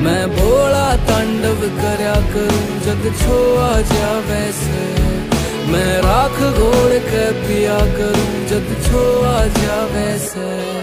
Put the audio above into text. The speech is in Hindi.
मैं भोला तांडव करया करूं जग छो आ जावे से। मैं राख घोड़ के पिया करूं जग छो आ जावे से।